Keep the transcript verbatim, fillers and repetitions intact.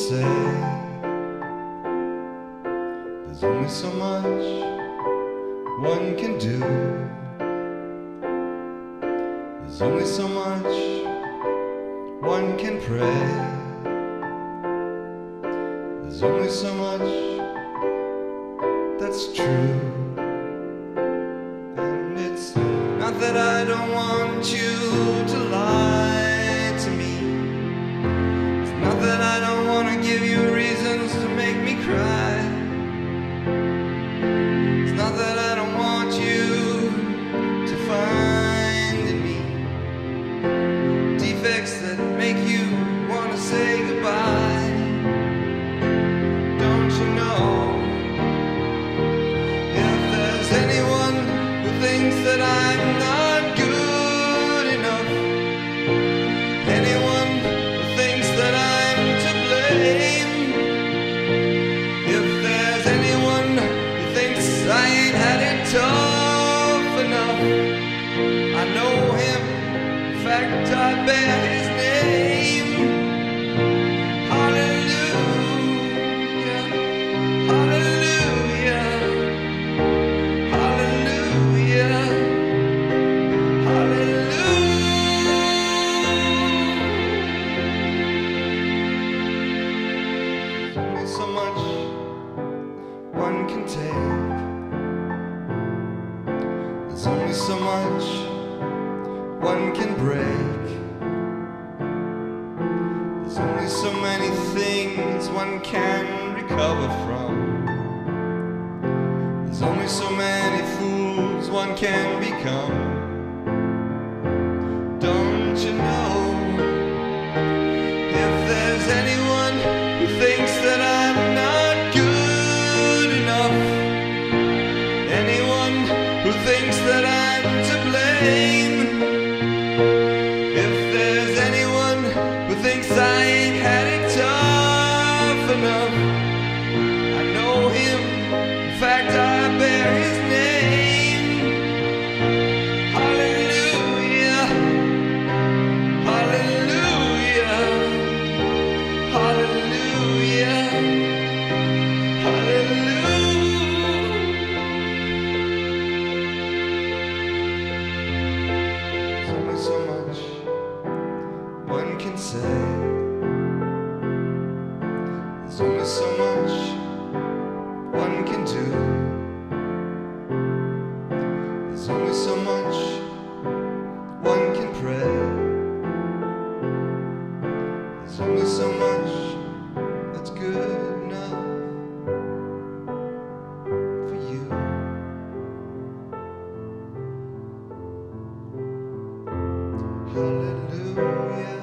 say. There's only so much one can do. There's only so much one can pray. There's only so much that's true. And it's not that I don't want you to lie to me. It's not that I don't want to give you reasons to make me cry. It's not that I don't want you to find in me defects that make you want to say goodbye. Don't you know, if there's anyone who thinks that I'm not good enough, anyone who thinks that I'm to blame, if there's anyone who thinks I ain't had it tough enough, I know him, in fact I bear his name. Hallelujah, hallelujah, hallelujah, hallelujah. There's only so much one can take. There's only so much one can break. There's only so many things one can recover from. There's only so many fools one can become. Don't you know, if there's anyone who thinks that I'm not good enough, anyone who thinks that I'm to blame, if there's anyone who thinks I ain't had it tough enough, I know him, in fact I bear his name. Hallelujah, hallelujah, hallelujah, hallelujah. There's only so much one can say. There's only so much one can do. There's only so much one can pray. There's only so much that's good enough for you. Hallelujah.